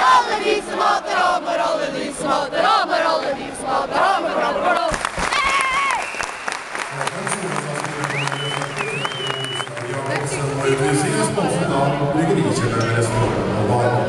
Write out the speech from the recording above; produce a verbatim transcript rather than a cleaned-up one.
Alle de som hater Hamar, alle de som hater Hamar, alle de som hater Hamar, Hamar, Hamar. Vi har også en bryggeriserie sponset av Bryggerikjelleren restaurant og bar.